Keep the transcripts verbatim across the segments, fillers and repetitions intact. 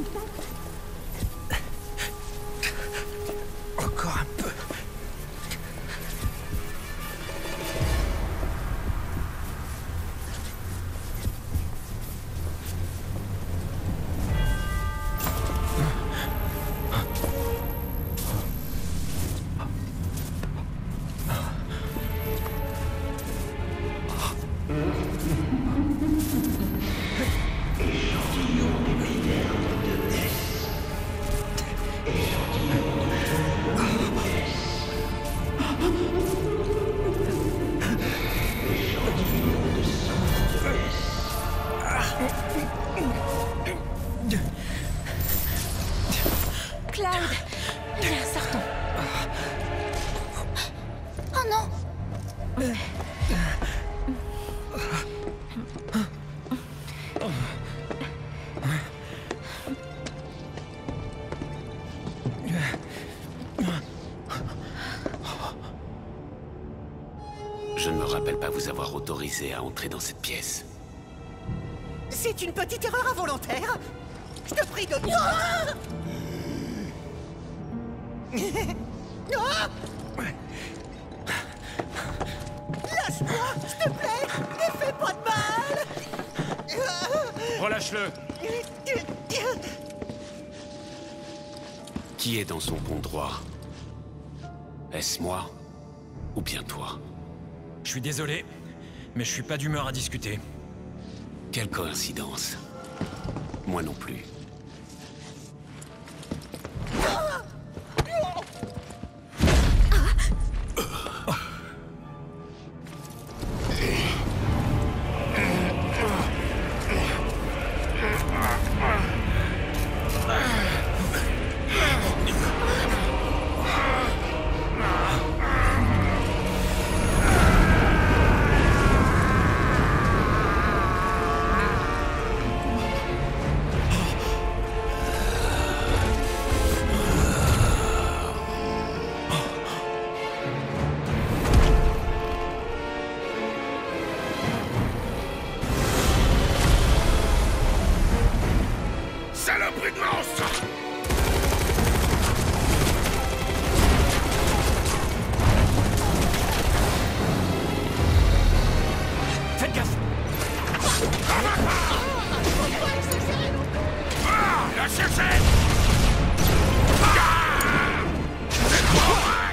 Encore un peu. Cloud! Viens, sortons. Oh non! Je ne me rappelle pas vous avoir autorisé à entrer dans cette pièce. C'est une petite erreur involontaire. Je te prie de... Ah Ah Lâche-moi, s'il te plaît. Ne fais pas de mal. Relâche-le. Qui est dans son bon droit? Est-ce moi ou bien toi? Je suis désolé, mais je suis pas d'humeur à discuter. Quelle coïncidence. Moi non plus. Saloperie de monstre! Faites gaffe! Ah! La chercher! Ah! C'est trop vrai!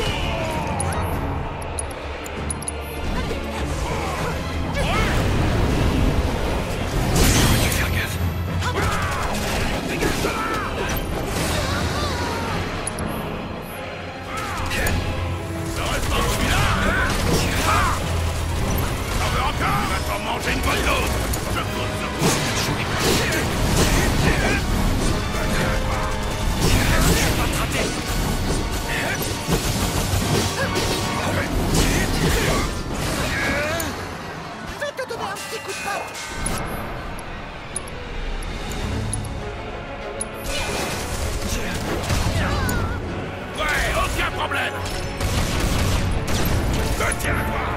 J'aurais dû faire gaffe. Dégage de là! Heureusement que je suis là! Ah! T'en veux encore? Tu vas t'en manger une bonne dose! Je compte sur toi! Je vais pas te rater! Je vais te donner un petit coup de patte. Ouais, aucun problème! Je tiens à toi!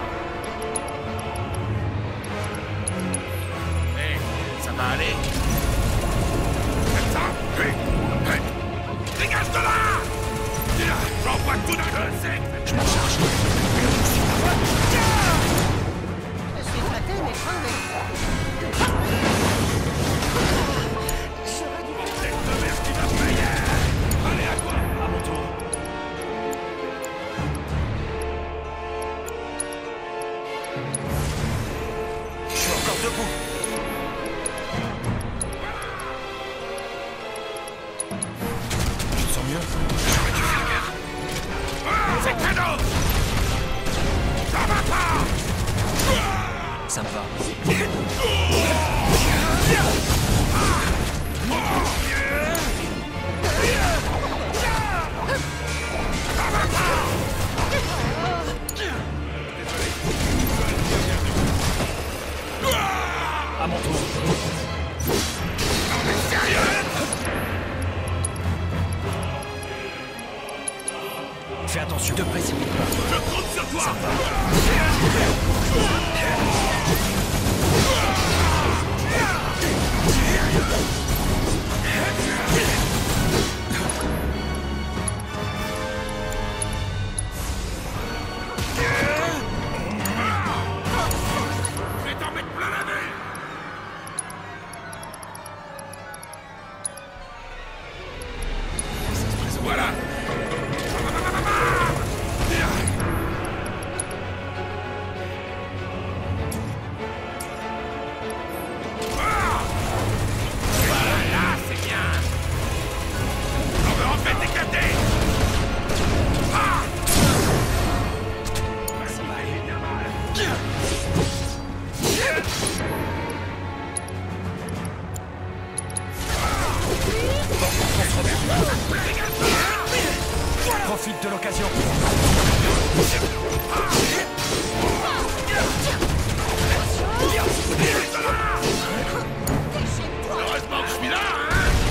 Hé, ça va aller? Comme ça? Oui! Oui! Dégage de là! J'envoie tout d'un coup! Je m'en charge! Je suis flatté, mais crevé. J'aurais dû... Tête de merde qui va se payer! Allez, à toi! À mon tour. Je suis encore debout. Je te sens mieux? J'aurais dû faire gaffe! Ah, c'est cadeau! Ça va pas! Ça me va. À mon tour. Non mais sérieux? Fais attention, te précipite pas. Je compte sur toi! Ça va. profite de l'occasion. Heureusement que je suis là, hein.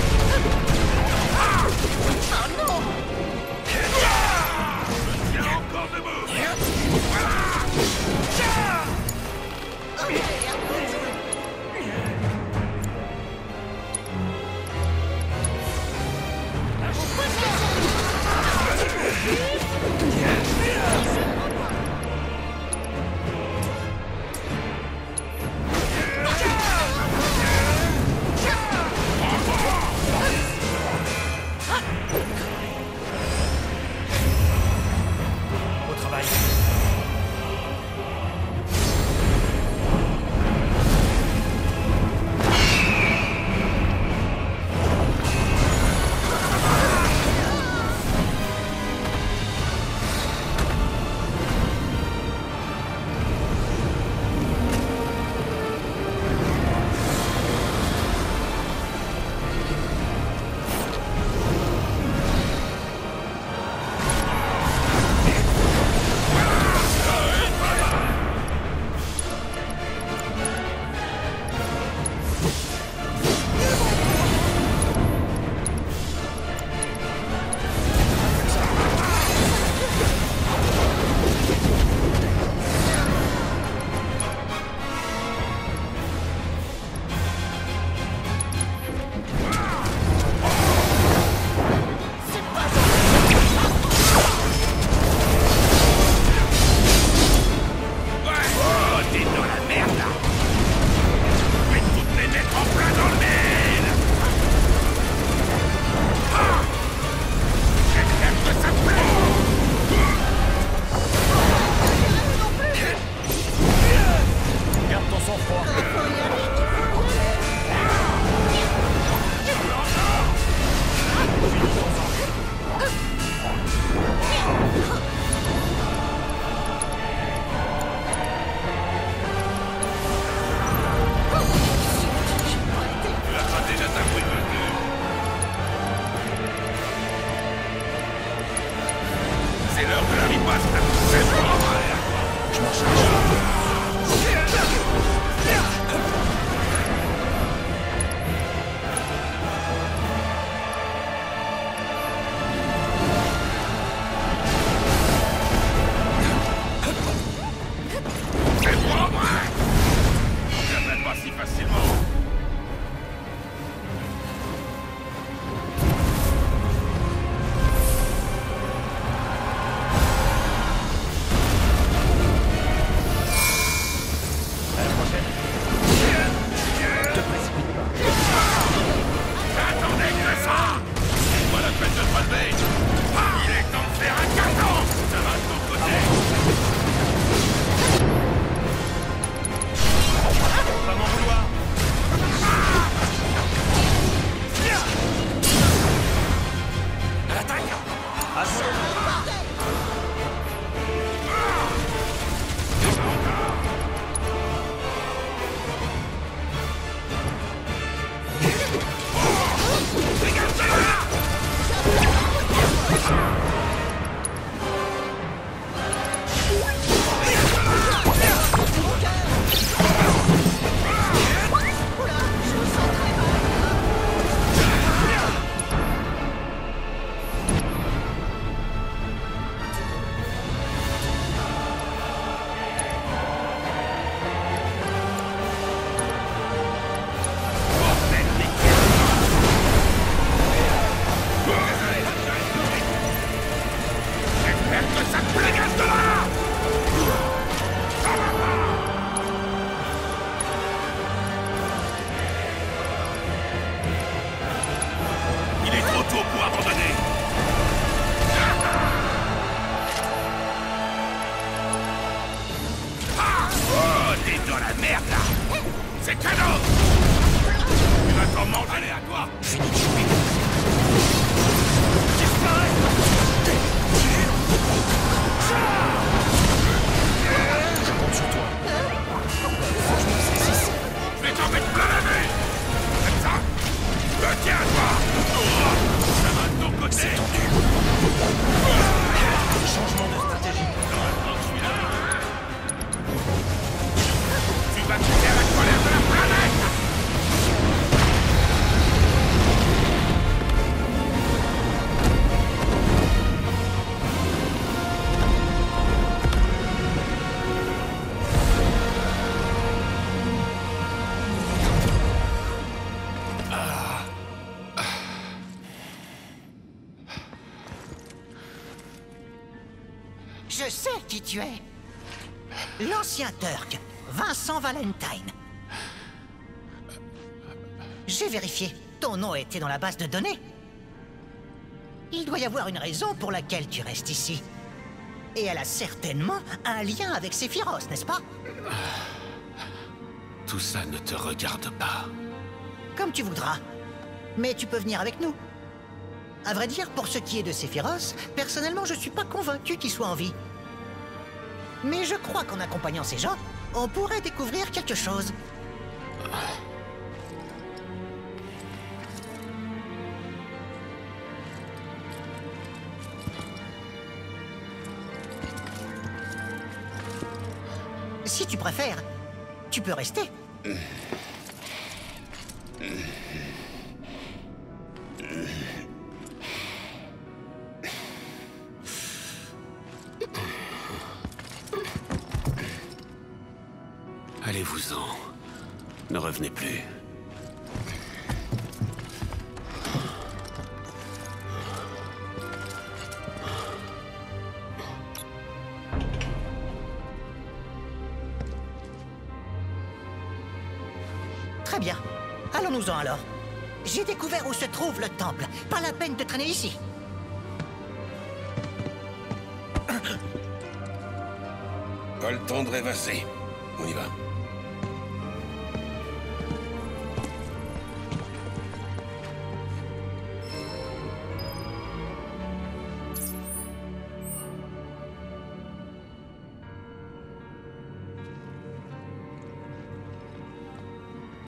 Je tiens encore debout. Au travail. C'est l'heure de la riposte. C'est bon. Je m'en charge. C'est bon, moi. Je ne m'aide pas si facilement. C'est cadeau. Tu vas t'en manger. Allez, à toi. Fini de jouer. Disparais. Je compte sur toi. Faut que je me saisisse. Je vais t'en mettre plein la vue. Comme ça. Je tiens à toi. Ça va de ton côté. C'est tendu. Changement de stratégie. Tu vas tuer la colère de la planète! Je sais qui tu es. L'ancien Turc, Vincent Valentine. J'ai vérifié. Ton nom était dans la base de données. Il doit y avoir une raison pour laquelle tu restes ici. Et elle a certainement un lien avec Sephiroth, n'est-ce pas? Tout ça ne te regarde pas. Comme tu voudras. Mais tu peux venir avec nous. À vrai dire, pour ce qui est de Sephiroth, personnellement, je suis pas convaincu qu'il soit en vie. Mais je crois qu'en accompagnant ces gens, on pourrait découvrir quelque chose. Si tu préfères, tu peux rester. Allez-vous-en. Ne revenez plus. Très bien. Allons-nous-en alors. J'ai découvert où se trouve le temple. Pas la peine de traîner ici. Pas le temps de rêvasser. On y va.